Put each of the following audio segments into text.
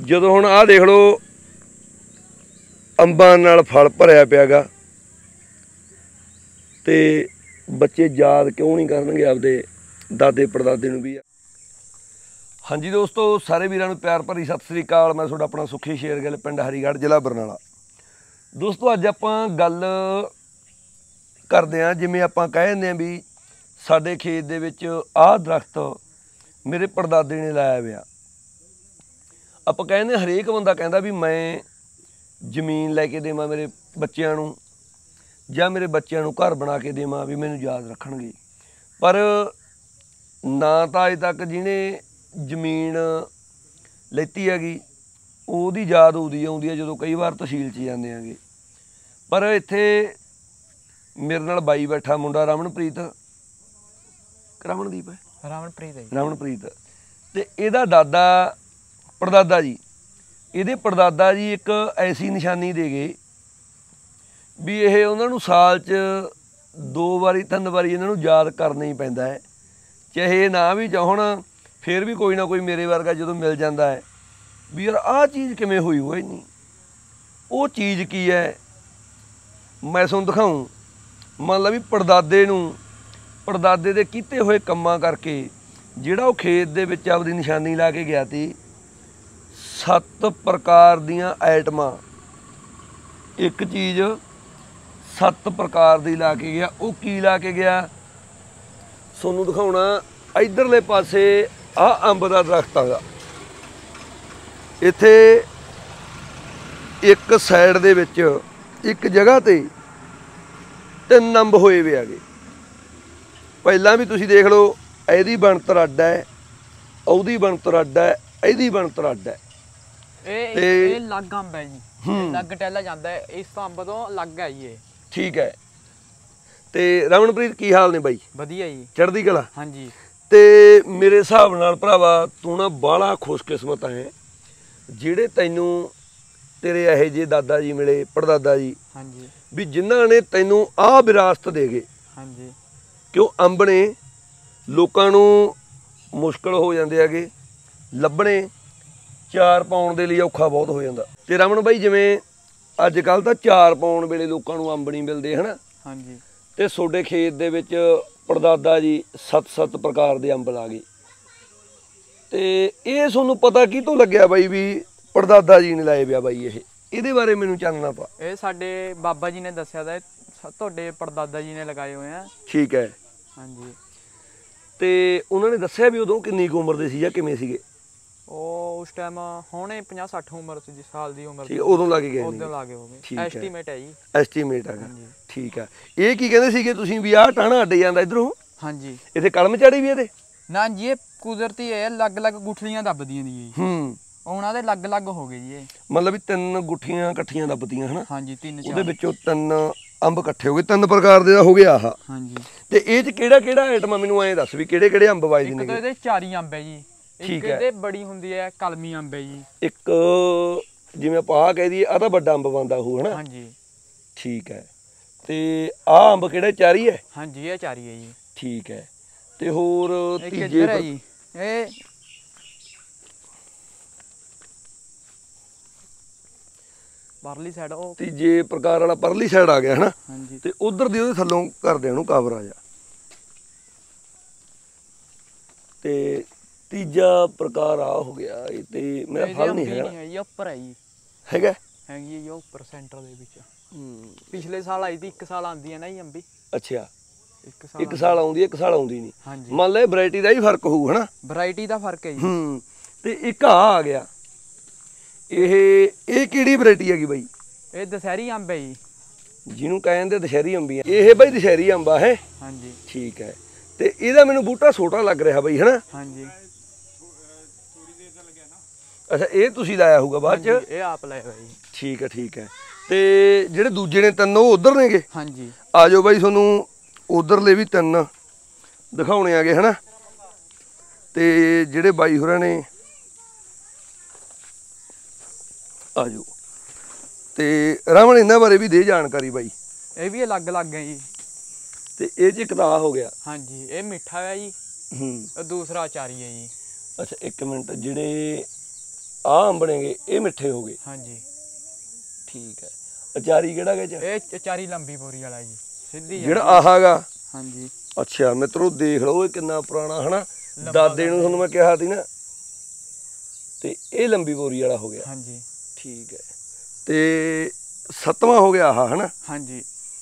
ਜਦੋਂ ਹੁਣ ਆਹ ਦੇਖ ਲਓ ਅੰਬਾਂ ਨਾਲ ਫਲ ਭਰਿਆ ਪਿਆਗਾ ਤੇ ਬੱਚੇ ਯਾਦ ਕਿਉਂ ਨਹੀਂ ਕਰਨਗੇ ਆਪਦੇ ਦਾਦੇ ਪੜਦਾਦੇ ਨੂੰ ਵੀ। ਹਾਂਜੀ ਦੋਸਤੋ, ਸਾਰੇ ਵੀਰਾਂ ਨੂੰ ਪਿਆਰ ਭਰੀ ਸਤਿ ਸ੍ਰੀ ਅਕਾਲ। ਮੈਂ ਤੁਹਾਡਾ ਆਪਣਾ ਸੁਖੀ ਸ਼ੇਰਗਿੱਲ, ਪਿੰਡ ਹਰੀਗੜ੍ਹ, ਜ਼ਿਲ੍ਹਾ ਬਰਨਾਲਾ। ਦੋਸਤੋ ਅੱਜ ਆਪਾਂ ਗੱਲ ਕਰਦੇ ਹਾਂ, ਜਿਵੇਂ ਆਪਾਂ ਕਹਿ ਦਿੰਦੇ ਹਾਂ ਵੀ ਸਾਡੇ ਖੇਤ ਦੇ ਵਿੱਚ ਆਹ ਦਰਖਤ ਮੇਰੇ ਪੜਦਾਦੇ ਨੇ ਲਾਇਆ ਹੋਇਆ। ਆਪਾਂ ਕਹਿੰਦੇ ਹਰੇਕ ਬੰਦਾ ਕਹਿੰਦਾ ਵੀ ਮੈਂ ਜ਼ਮੀਨ ਲੈ ਕੇ ਦੇਵਾਂ ਮੇਰੇ ਬੱਚਿਆਂ ਨੂੰ, ਜਾਂ ਮੇਰੇ ਬੱਚਿਆਂ ਨੂੰ ਘਰ ਬਣਾ ਕੇ ਦੇਵਾਂ ਵੀ ਮੈਨੂੰ ਯਾਦ ਰੱਖਣਗੇ। ਪਰ ਨਾ ਤਾਂ ਅਜੇ ਤੱਕ ਜਿਹਨੇ ਜ਼ਮੀਨ ਲੈਤੀ ਹੈਗੀ ਉਹਦੀ ਯਾਦ ਆਉਂਦੀ ਹੈ ਜਦੋਂ ਕਈ ਵਾਰ ਤਹਿਸੀਲ 'ਚ ਜਾਂਦੇ ਹੈਗੇ। ਪਰ ਇੱਥੇ ਮੇਰੇ ਨਾਲ ਬਾਈ ਬੈਠਾ ਮੁੰਡਾ ਰਮਨਪ੍ਰੀਤ, ਰਮਨਦੀਪ ਹੈ, ਰਮਨਪ੍ਰੀਤ, ਤੇ ਇਹਦਾ ਦਾਦਾ ਪੜਦਾਦਾ ਜੀ, ਇਹਦੇ ਪੜਦਾਦਾ ਜੀ ਇੱਕ ਐਸੀ ਨਿਸ਼ਾਨੀ ਦੇ ਗਏ ਵੀ ਇਹ ਉਹਨਾਂ ਨੂੰ ਸਾਲ 'ਚ 2 ਵਾਰੀ 3 ਵਾਰੀ ਇਹਨਾਂ ਨੂੰ ਯਾਦ ਕਰਨਾ ਹੀ ਪੈਂਦਾ ਹੈ। ਚਾਹੇ ਨਾ ਵੀ ਚਾਹਣ ਫਿਰ ਵੀ ਕੋਈ ਨਾ ਕੋਈ ਮੇਰੇ ਵਰਗਾ ਜਦੋਂ ਮਿਲ ਜਾਂਦਾ ਹੈ ਵੀ ਯਾਰ ਆਹ ਚੀਜ਼ ਕਿਵੇਂ ਹੋਈ ਹੋਈ ਨਹੀਂ, ਉਹ ਚੀਜ਼ ਕੀ ਹੈ ਮੈਂ ਤੁਹਾਨੂੰ ਦਿਖਾਊਂ। ਮੰਨ ਲਾ ਵੀ ਪੜਦਾਦੇ ਦੇ ਕੀਤੇ ਹੋਏ ਕੰਮਾਂ ਕਰਕੇ ਜਿਹੜਾ ਉਹ ਖੇਤ ਦੇ ਵਿੱਚ ਆਪਦੀ ਨਿਸ਼ਾਨੀ ਲਾ ਕੇ ਗਿਆ ਸੀ, 7 ਪ੍ਰਕਾਰ ਦੀਆਂ ਆਈਟਮਾਂ, ਇੱਕ ਚੀਜ਼ 7 ਪ੍ਰਕਾਰ ਦੀ ਲਾ ਕੇ ਗਿਆ। ਉਹ ਕੀ ਲਾ ਕੇ ਗਿਆ ਤੁਹਾਨੂੰ ਦਿਖਾਉਣਾ। ਇੱਧਰਲੇ ਪਾਸੇ ਆਹ ਅੰਬ ਦਾ ਦਰਖਤ ਹੈਗਾ, ਇੱਥੇ ਇੱਕ ਸਾਈਡ ਦੇ ਵਿੱਚ ਇੱਕ ਜਗ੍ਹਾ ਤੇ 3 ਅੰਬ ਹੋਏ ਵੇ ਹੈਗੇ। ਪਹਿਲਾਂ ਵੀ ਤੁਸੀਂ ਦੇਖ ਲਓ, ਇਹਦੀ ਬਣਤਰ ਅੱਡ ਹੈ, ਉਹਦੀ ਬਣਤਰ ਅੱਡ ਹੈ, ਇਹਦੀ ਬਣਤਰ ਅੱਡ ਹੈ। ਇਹ ਲੱਗ ਅੰਬ ਹੈ ਜੀ, ਲੱਗ ਟਹਿਲਾ ਜਾਂਦਾ ਹੈ, ਇਸ ਤੋਂ ਅੰਬ ਤੋਂ ਲੱਗ ਹੈ ਜੀ ਇਹ। ਠੀਕ ਹੈ। ਤੇ ਰਮਨਪ੍ਰੀਤ ਕੀ ਹਾਲ ਨੇ ਬਾਈ? ਵਧੀਆ ਜੀ, ਚੜ੍ਹਦੀ ਕਲਾ। ਹਾਂਜੀ। ਤੇ ਮੇਰੇ ਹਿਸਾਬ ਨਾਲ ਭਰਾਵਾ ਤੂੰ ਨਾ ਬਾਹਲਾ ਖੁਸ਼ਕਿਸਮਤ ਹੈ ਜਿਹੜੇ ਤੈਨੂੰ ਤੇਰੇ ਇਹੋ ਜਿਹੇ ਦਾਦਾ ਜੀ ਮਿਲੇ, ਪੜਦਾਦਾ ਜੀ, ਹਾਂਜੀ, ਵੀ ਜਿਨ੍ਹਾਂ ਨੇ ਤੈਨੂੰ ਆਹ ਵਿਰਾਸਤ ਦੇ ਗਏ। ਹਾਂਜੀ, ਕਿਉਂ ਅੰਬ ਨੇ ਲੋਕਾਂ ਨੂੰ ਮੁਸ਼ਕਿਲ ਹੋ ਜਾਂਦੇ ਹੈਗੇ ਲੱਭਣੇ, 4 ਪਾਉਣ ਦੇ ਲਈ ਔਖਾ ਬਹੁਤ ਹੋ ਜਾਂਦਾ। ਤੇ ਰਮਨ ਬਾਈ ਜਿਵੇਂ ਅੱਜ ਕੱਲ੍ਹ ਤਾਂ 4 ਪਾਉਣ ਵੇਲੇ ਲੋਕਾਂ ਨੂੰ ਅੰਬ ਨਹੀਂ ਮਿਲਦੇ ਹੈ ਨਾ। ਹਾਂਜੀ। ਤੇ ਤੁਹਾਡੇ ਖੇਤ ਦੇ ਵਿੱਚ ਪੜਦਾਦਾ ਜੀ 7 ਪ੍ਰਕਾਰ ਦੇ ਅੰਬ ਲਾ ਗਏ। ਤੇ ਇਹ ਤੁਹਾਨੂੰ ਪਤਾ ਕਿਤੋਂ ਲੱਗਿਆ ਬਾਈ ਵੀ ਪੜਦਾਦਾ ਜੀ ਨੇ ਲਾਏ ਪਿਆ ਬਾਈ? ਇਹਦੇ ਬਾਰੇ ਮੈਨੂੰ ਚਾਨਣਾ ਪਾ। ਇਹ ਸਾਡੇ ਬਾਬਾ ਜੀ ਨੇ ਦੱਸਿਆ ਤਾਂ ਤੁਹਾਡੇ ਪੜਦਾਦਾ ਜੀ ਨੇ ਲਗਾਏ ਹੋਏ ਆ। ਠੀਕ ਹੈ। ਹਾਂਜੀ। ਤੇ ਉਹਨਾਂ ਨੇ ਦੱਸਿਆ ਵੀ ਉਦੋਂ ਕਿੰਨੀ ਕੁ ਉਮਰ ਦੇ ਸੀ ਜਾਂ ਕਿਵੇਂ ਸੀਗੇ? ਉਹ ਉਸ ਟਾਈਮ ਹੋਣੇ 50-60 ਉਮਰ ਸੀ, ਸਾਲ ਦੀ ਉਮਰ ਸੀ। ਉਦੋਂ ਲਾ ਕੇ ਗਏ? ਉਦੋਂ ਲਾ ਕੇ ਹੋਵੇ। ਐਸਟੀਮੇਟ ਹੈ ਜੀ, ਐਸਟੀਮੇਟ ਹੈਗਾ। ਠੀਕ ਹੈ। ਇਹ ਕੀ ਕਹਿੰਦੇ ਸੀਗੇ ਤੁਸੀਂ ਵੀ ਆਹ ਟਾਣਾ ਅੱਡ ਜਾਂਦਾ ਇਧਰੋਂ? ਹਾਂਜੀ। ਇੱਥੇ ਕਲਮ ਝਾੜੀ ਵੀ ਇਹਦੇ? ਨਾ ਜੀ, ਇਹ ਕੁਦਰਤੀ ਹੈ, ਅਲੱਗ-ਅਲੱਗ ਗੁੱਠਲੀਆਂ ਦੱਬਦੀਆਂ ਦੀ ਜੀ। ਉਹਨਾਂ ਦੇ ਅਲੱਗ-ਅਲੱਗ ਹੋ ਗਏ ਜੀ ਇਹ। ਮਤਲਬ ਵੀ 3 ਗੁੱਠੀਆਂ ਇਕੱਠੀਆਂ ਦੱਬਦੀਆਂ ਹਨਾ? ਹਾਂਜੀ, 3-4। ਉਹਦੇ ਵਿੱਚੋਂ 3 ਅੰਬ ਇਕੱਠੇ ਹੋ ਗਏ, 3 ਪ੍ਰਕਾਰ ਦੇ ਦਾ ਹੋ ਗਿਆ ਆਹ। ਹਾਂਜੀ। ਤੇ ਇਹ ਚ ਕਿਹੜਾ ਆਈਟਮ ਆ ਮੈਨੂੰ ਐਂ ਦੱਸ ਵੀ ਕਿਹੜੇ ਅੰਬ ਵਾਜਦੇ ਨੇ? ਇੱਕ ਤਾਂ ਇਹਦੇ 4 ਅੰਬ ਹੈ ਜੀ, ਇੱਕ ਇਹਦੇ ਬੜੀ ਹੁੰਦੀ ਹੈ ਕਲਮੀ ਅੰਬ ਹੈ ਜੀ। ਇੱਕ ਜਿਵੇਂ ਆਪਾਂ ਆਹ ਕਹਿ ਦਈਏ ਆਹ ਤਾਂ ਵੱਡਾ ਅੰਬ ਬਣਦਾ ਉਹ ਹਨਾ? ਹਾਂਜੀ। ਠੀਕ ਹੈ। ਤੇ ਆਹ ਅੰਬ ਕਿਹੜਾ 4 ਹੀ ਹੈ? ਹਾਂਜੀ, ਇਹ 4 ਹੀ ਹੈ ਜੀ। ਠੀਕ ਹੈ। ਤੇ ਹੋਰ ਤੀਜੇ ਹੈ ਜੀ, ਇਹ ਪਰਲੀ ਸਾਈਡ, ਉਹ ਤੀਜੇ ਪ੍ਰਕਾਰ ਵਾਲਾ ਪਰਲੀ ਸਾਈਡ ਆ ਗਿਆ ਹਨਾ? ਹਾਂਜੀ। ਤੇ ਉਧਰ ਦੀ ਉਹਦੇ ਥੱਲੋਂ ਕਰਦੇ ਉਹਨੂੰ ਕਵਰ ਆ ਜਾ। ਤੇ ਤੀਜਾ ਪ੍ਰਕਾਰ ਆ ਹੋ ਗਿਆ। ਇਹ ਤੇ ਮੇਰਾ ਫਲ ਨਹੀਂ ਹੈਗਾ, ਇਹ ਉੱਪਰ ਹੈ ਜੀ। ਹੈਗਾ? ਹੈਗੀ ਜੀ ਉੱਪਰ ਸੈਂਟਰ ਦੇ ਵਿੱਚ। ਪਿਛਲੇ ਸਾਲ ਆਈ ਸੀ, 1 ਸਾਲ ਆਉਂਦੀ ਹੈ ਨਾ ਜੀ ਅੰਬੀ। ਅੱਛਾ, 1 ਸਾਲ ਆਉਂਦੀ ਹੈ, 1 ਸਾਲ ਆਉਂਦੀ ਨਹੀਂ। ਹਾਂਜੀ। ਮੰਨ ਲੈ ਵੈਰਾਈਟੀ ਦਾ ਹੀ ਫਰਕ ਹੋਊ ਹਨਾ? ਵੈਰਾਈਟੀ ਦਾ ਫਰਕ ਹੈ ਜੀ। ਤੇ ਇੱਕ ਆ ਗਿਆ, ਇਹ ਕਿਹੜੀ ਵੈਰਾਈਟੀ ਹੈਗੀ ਬਾਈ? ਇਹ ਦੁਸ਼ਹਿਰੀ ਅੰਬ ਹੈ ਜੀ, ਜਿਹਨੂੰ ਕਹਿੰਦੇ ਦੁਸ਼ਹਿਰੀ ਅੰਬੀ। ਇਹ ਬਾਈ ਦੁਸ਼ਹਿਰੀ ਅੰਬ ਆ ਹੈ? ਹਾਂਜੀ। ਠੀਕ ਹੈ। ਤੇ ਇਹਦਾ ਮੈਨੂੰ ਬੂਟਾ ਛੋਟਾ ਲੱਗ ਰਿਹਾ ਬਾਈ ਹਨਾ? ਹਾਂਜੀ। ਅੱਛਾ, ਇਹ ਤੁਸੀਂ ਲਾਇਆ ਹੋਊਗਾ ਬਾਅਦ ਚ? ਇਹ ਆਪ ਲਾਇਆ ਹੋਇਆ ਜੀ। ਠੀਕ ਹੈ, ਠੀਕ ਹੈ। ਤੇ ਜਿਹੜੇ ਦੂਜੇ ਨੇ 3 ਉਹ ਉਧਰ ਨੇਗੇ? ਹਾਂਜੀ। ਆ ਜਾਓ ਬਾਈ, ਤੁਹਾਨੂੰ ਉਧਰਲੇ ਵੀ 3 ਦਿਖਾਉਣੇ ਆਗੇ ਹਨਾ? ਤੇ ਜਿਹੜੇ ਬਾਈ ਹੋਰਾਂ ਨੇ ਆ ਜਾਓ। ਤੇ ਰਮਨ ਇਹਨਾਂ ਬਾਰੇ ਵੀ ਦੇ ਜਾਣਕਾਰੀ ਬਾਈ। ਇਹ ਵੀ ਅਲੱਗ-ਅਲੱਗ ਹੈ ਜੀ। ਤੇ ਇਹ ਚ ਕਦਾ ਹੋ ਗਿਆ? ਹਾਂਜੀ, ਇਹ ਮਿੱਠਾ ਹੈ ਜੀ। ਦੂਸਰਾ ਅਚਾਰੀ ਹੈ ਜੀ। ਅੱਛਾ, 1 ਮਿੰਟ, ਜਿਹੜੇ ਆ ਅੰਬ ਨੇਗੇ ਇਹ ਮਿੱਠੇ ਹੋ ਗਏ। ਹਾਂਜੀ ਠੀਕ ਹੈ। ਅਚਾਰੀ ਕਿਹੜਾ ਗੇ ਚ? ਇਹ ਚਾਰੀ ਲੰਬੀ ਬੋਰੀ ਵਾਲਾ ਜੀ, ਸਿੱਧੀ ਜਿਹੜਾ ਆਹਾਗਾ। ਹਾਂਜੀ ਅੱਛਾ ਮਿੱਤਰੋ ਦੇਖ ਲਓ ਇਹ ਕਿੰਨਾ ਪੁਰਾਣਾ ਹਨਾ, ਦਾਦੇ ਨੂੰ ਤੁਹਾਨੂੰ ਮੈਂ ਕਿਹਾ ਸੀ ਨਾ, ਤੇ ਇਹ ਲੰਬੀ ਬੋਰੀ ਵਾਲਾ ਹੋ ਗਿਆ। ਹਾਂਜੀ ਠੀਕ ਹੈ। ਤੇ 7ਵਾਂ ਹੋ ਗਿਆ ਆਹ ਹਨਾ। ਹਾਂਜੀ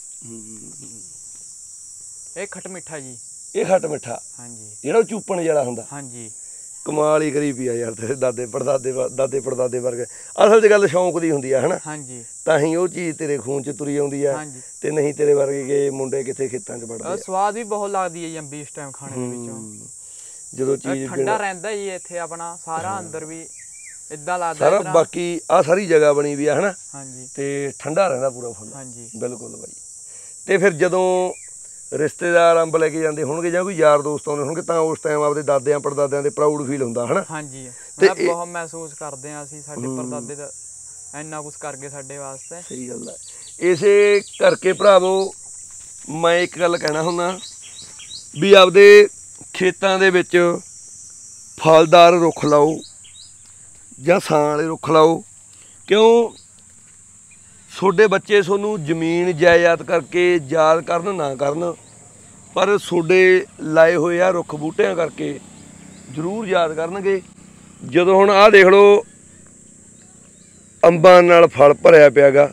ਇਹ ਖੱਟ ਮਿੱਠਾ ਜੀ, ਇਹ ਖੱਟ ਮਿੱਠਾ। ਹਾਂਜੀ ਜਿਹੜਾ ਚੂਪਣ ਜਿਹੜਾ ਹੁੰਦਾ। ਹਾਂਜੀ ਕਮਾਲ ਹੀ ਕਰੀ ਪਈ ਆ ਯਾਰ ਤੇਰੇ ਦਾਦੇ ਪੜਦਾਦੇ ਵਰਗੇ। ਅਸਲ 'ਚ ਗੱਲ ਸ਼ੌਂਕ ਦੀ ਹੁੰਦੀ ਆ ਹਨਾ। ਹਾਂਜੀ ਤਾਂ ਹੀ ਉਹ ਚੀਜ਼ ਤੇਰੇ ਖੂਨ 'ਚ ਤੁਰੀ ਆਉਂਦੀ ਆ। ਹਾਂਜੀ ਤੇ ਨਹੀਂ ਤੇਰੇ ਵਰਗੇ ਮੁੰਡੇ ਕਿੱਥੇ ਖੇਤਾਂ 'ਚ ਵੜਦੇ ਆ। ਸਵਾਦ ਵੀ ਬਹੁਤ ਲੱਗਦੀ ਹੈ ਜੀ ਅੰਬੀ ਇਸ ਟਾਈਮ ਖਾਣੇ ਦੇ ਵਿੱਚੋਂ। ਜਦੋਂ ਚੀਜ਼ ਠੰਡਾ ਰਹਿੰਦਾ ਜੀ ਇੱਥੇ ਆਪਣਾ ਸਾਰਾ ਅੰਦਰ ਵੀ ਇਦਾਂ ਲੱਗਦਾ ਸਾਰਾ। ਬਾਕੀ ਆ ਸਾਰੀ ਜਗ੍ਹਾ ਬਣੀ ਵੀ ਆ ਹਨਾ। ਹਾਂਜੀ ਤੇ ਠੰਡਾ ਰਹਿੰਦਾ ਪੂਰਾ ਫੁੱਲ। ਹਾਂਜੀ ਬਿਲਕੁਲ ਬਾਈ। ਤੇ ਫਿਰ ਜਦੋਂ ਰਿਸ਼ਤੇਦਾਰ ਅੰਬ ਲੈ ਕੇ ਜਾਂਦੇ ਹੋਣਗੇ ਜਾਂ ਕੋਈ ਯਾਰ ਦੋਸਤ ਆਉਂਦੇ ਹੋਣਗੇ ਤਾਂ ਉਸ ਟਾਈਮ ਆਪਦੇ ਦਾਦਿਆਂ ਪੜਦਾਦਿਆਂ ਦੇ ਪ੍ਰਾਊਡ ਫੀਲ ਹੁੰਦਾ ਹਨਾ। ਹਾਂਜੀ ਤੇ ਮੈਂ ਬਹੁਤ ਮਹਿਸੂਸ ਕਰਦੇ ਆ ਅਸੀਂ, ਸਾਡੇ ਪਰਦਾਦੇ ਦਾ ਇੰਨਾ ਕੁਝ ਕਰ ਗਏ ਸਾਡੇ ਵਾਸਤੇ। ਸਹੀ ਗੱਲ ਹੈ। ਇਸੇ ਕਰਕੇ ਭਰਾਵੋ ਮੈਂ ਇੱਕ ਗੱਲ ਕਹਿਣਾ ਹੁੰਦਾ ਵੀ ਆਪਦੇ ਖੇਤਾਂ ਦੇ ਵਿੱਚ ਫਲਦਾਰ ਰੁੱਖ ਲਾਓ ਜਾਂ ਛਾਂ ਵਾਲੇ ਰੁੱਖ ਲਾਓ। ਕਿਉਂ? ਤੁਹਾਡੇ ਬੱਚੇ ਤੁਹਾਨੂੰ ਜ਼ਮੀਨ ਜਾਇਦਾਦ ਕਰਕੇ ਯਾਦ ਕਰਨ ਨਾ ਕਰਨ, ਪਰ ਤੁਹਾਡੇ ਲਾਏ ਹੋਏ ਆ ਰੁੱਖ ਬੂਟਿਆਂ ਕਰਕੇ ਜ਼ਰੂਰ ਯਾਦ ਕਰਨਗੇ। ਜਦੋਂ ਹੁਣ ਆਹ ਦੇਖ ਲਓ ਅੰਬਾਂ ਨਾਲ ਫਲ ਭਰਿਆ ਪਿਆ ਗਾ,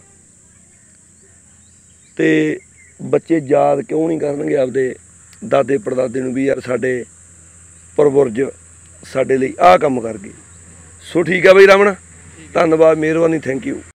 ਤੇ ਬੱਚੇ ਯਾਦ ਕਿਉਂ ਨਹੀਂ ਕਰਨਗੇ ਆਪਦੇ ਦਾਦੇ ਪੜਦਾਦੇ ਨੂੰ ਵੀ ਯਾਰ ਸਾਡੇ ਪਰਵਰਜ ਸਾਡੇ ਲਈ ਆਹ ਕੰਮ ਕਰ ਗਏ। ਸੋ ਠੀਕ ਆ ਬਈ ਰਮਨ, ਧੰਨਵਾਦ, ਮਿਹਰਬਾਨੀ, ਥੈਂਕ ਯੂ।